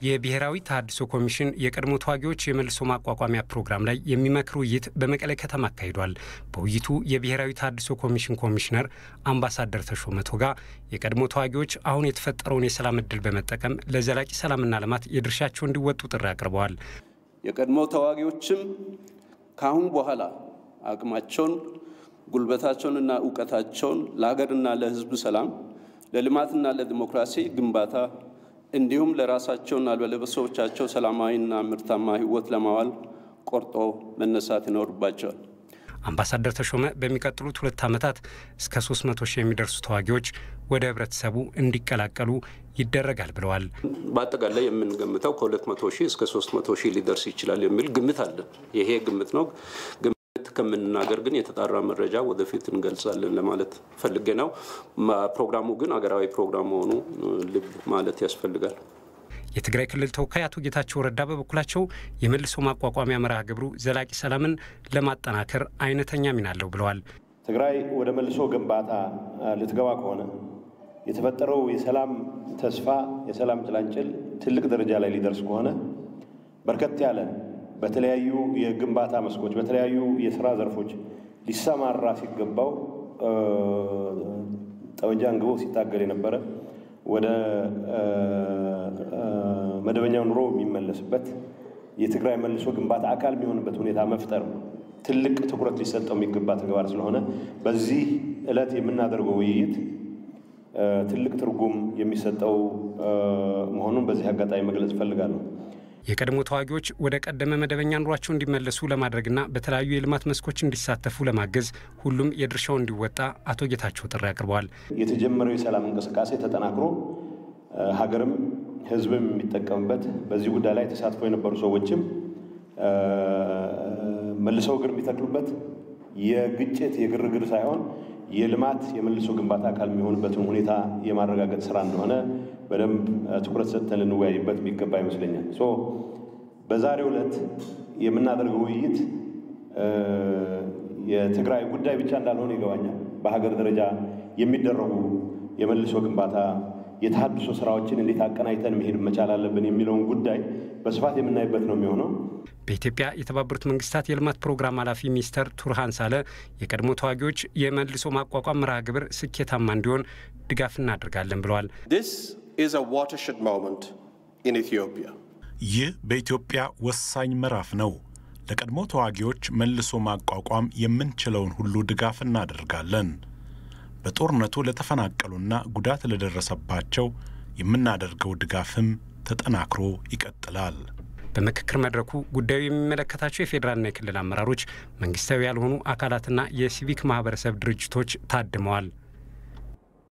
የብሔራዊ ተሃድሶ ኮሚሽን የቀድሞ ተዋጊዎች የመልሶ ማቋቋሚያ ፕሮግራም ላይ የሚመክሩ ውይይት በመቀሌ ከተማ አካሂዷል። በውይይቱ የብሔራዊ ተሃድሶ ኮሚሽን ኮሚሽነር አምባሳደር ተሾመ ቶጋ የቀድሞ ተዋጊዎች አሁን የተፈጠረውን የሰላም እድል በመጠቀም ለዘላቂ ሰላምና ልማት የድርሻቸውን እንዲወጡ ጥሪ አቅርበዋል። የቀድሞ ተዋጊዎችም ካሁን በኋላ አቅማቸውን ጉልበታቸውንና ዕውቀታቸውን ለሀገርና ለሕዝብ ሰላም ለልማትና ለዲሞክራሲ ግንባታ እንዲሁም ለራሳቸውና ለቤተሰቦቻቸው ሰላማዊና ምርታማ ህይወት ለማዋል ቆርጦ መነሳት ይኖርባቸዋል። አምባሳደር ተሾመ በሚቀጥሉት 2 ዓመታት እስከ 300,000 የሚደርሱ ተዋጊዎች ወደ ህብረተሰቡ እንዲቀላቀሉ ይደረጋል ብለዋል። በአጠቃላይ የምንገምተው ከ200,000 እስከ 300,000 ሊደርስ ይችላል የሚል ግምት አለ። ይሄ ግምት ነው። ከምንናገር ግን የተጣራ መረጃ ወደፊት እንገልጻለን ለማለት ፈልጌ ነው። ፕሮግራሙ ግን አገራዊ ፕሮግራም ሆኖ ልብ ማለት ያስፈልጋል። የትግራይ ክልል ተወካይ አቶ ጌታቸው ረዳ በበኩላቸው የመልሶ ማቋቋሚያ መርሃ ግብሩ ዘላቂ ሰላምን ለማጠናከር አይነተኛ ሚና አለው ብለዋል። ትግራይ ወደ መልሶ ግንባታ ልትገባ ከሆነ የተፈጠረው የሰላም ተስፋ የሰላም ጭላንጭል ትልቅ ደረጃ ላይ ሊደርስ ከሆነ በርከት ያለ በተለያዩ የግንባታ መስኮች በተለያዩ የሥራ ዘርፎች ሊሰማራ ሲገባው ጠመንጃ አንግቦ ሲታገል የነበረ ወደ መደበኛው ኑሮ የሚመለስበት የትግራይ መልሶ ግንባታ አካል የሚሆንበት ሁኔታ መፍጠር ትልቅ ትኩረት ሊሰጠው የሚገባ ተግባር ስለሆነ በዚህ ዕለት የምናደርገው ውይይት ትልቅ ትርጉም የሚሰጠው መሆኑን በዚህ አጋጣሚ መግለጽ ፈልጋለሁ። የቀድሞ ተዋጊዎች ወደ ቀደመ መደበኛ ኑሯቸው እንዲመለሱ ለማድረግና በተለያዩ የልማት መስኮች እንዲሳተፉ ለማገዝ ሁሉም የድርሻውን እንዲወጣ አቶ ጌታቸው ጥሪ አቅርበዋል። የተጀመረው የሰላም እንቅስቃሴ ተጠናክሮ ሀገርም ሕዝብም የሚጠቀምበት በዚህ ጉዳይ ላይ ተሳትፎ የነበሩ ሰዎችም መልሰው እግር የሚተክሉበት የግጭት የግርግር ሳይሆን የልማት የመልሶ ግንባታ አካል የሚሆንበትን ሁኔታ የማረጋገጥ ስራ እንደሆነ በደንብ ትኩረት ሰጥተን ልንወያይበት የሚገባ ይመስለኛል። በዛሬው ዕለት የምናደርገው ውይይት የትግራይ ጉዳይ ብቻ እንዳልሆነ ይገባኛል። በሀገር ደረጃ የሚደረጉ የመልሶ ግንባታ የተሃድሶ ስራዎችን እንዴት አቀናጅተን መሄድ መቻል አለብን የሚለውን ጉዳይ በስፋት የምናይበት ነው የሚሆነው። በኢትዮጵያ የተባበሩት መንግስታት የልማት ፕሮግራም ኃላፊ ሚስተር ቱርሃን ሳለ የቀድሞ ተዋጊዎች የመልሶ ማቋቋም መርሃ ግብር ስኬታማ እንዲሆን ድጋፍ እናደርጋለን ብለዋል። ይህ በኢትዮጵያ ወሳኝ ምዕራፍ ነው። ለቀድሞ ተዋጊዎች መልሶ ማቋቋም የምንችለውን ሁሉ ድጋፍ እናደርጋለን። በጦርነቱ ለተፈናቀሉና ጉዳት ለደረሰባቸው የምናደርገው ድጋፍም ተጠናክሮ ይቀጥላል። በምክክር መድረኩ ጉዳዩ የሚመለከታቸው የፌዴራልና የክልል አመራሮች፣ መንግስታዊ ያልሆኑ አካላትና የሲቪክ ማህበረሰብ ድርጅቶች ታድመዋል።